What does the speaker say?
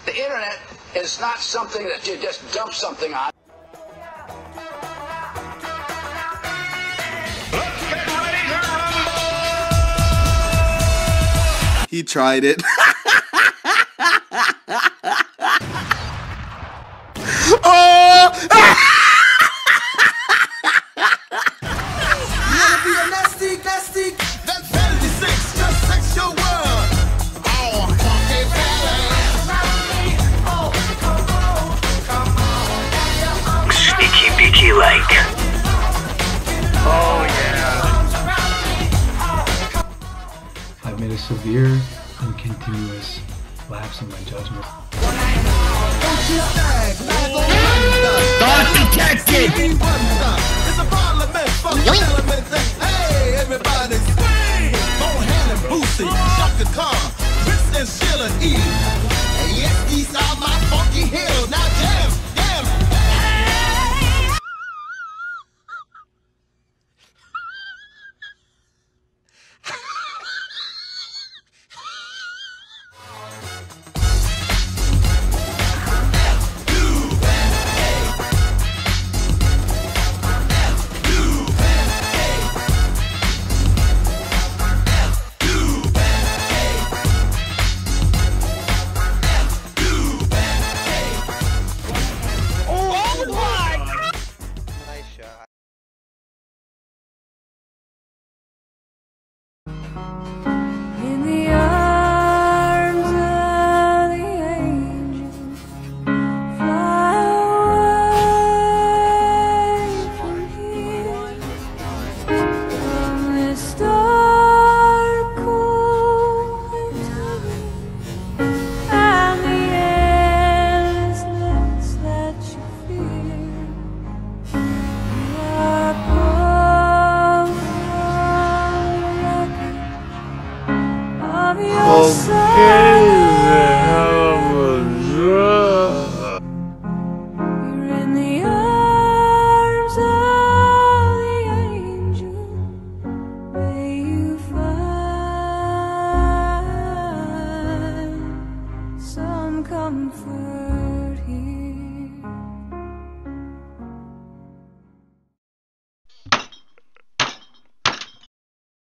The internet is not something that you just dump something on. Let's get ready to rumble! He tried it. Oh! You wanna be a nasty? That 76 just sexual world. Oh, funky belly. Sneaky beaky like. Oh yeah. I've made a severe and continuous lapse in my judgment. Start detected! It's a parliament fucking element thing. Hey, everybody scream! Bonehead and Boosie, Shaka Khan, Prince and Sheila E. And yes, these are my funky hills. Now jam, jam. In the arms of the angel, fly away from here, from this dark, cold eternity, and the endlessness that you fear. You are pulled from the wreckage of your You're in the arms of the angel. May you find some comfort here.